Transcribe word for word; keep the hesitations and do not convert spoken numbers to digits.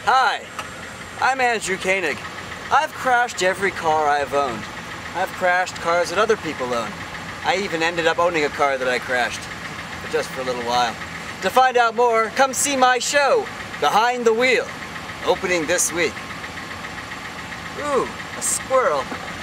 Hi, I'm Andrew Koenig. I've crashed every car I've owned. I've crashed cars that other people own. I even ended up owning a car that I crashed, but just for a little while. To find out more, come see my show, Behind the Wheel, opening this week. Ooh, a squirrel.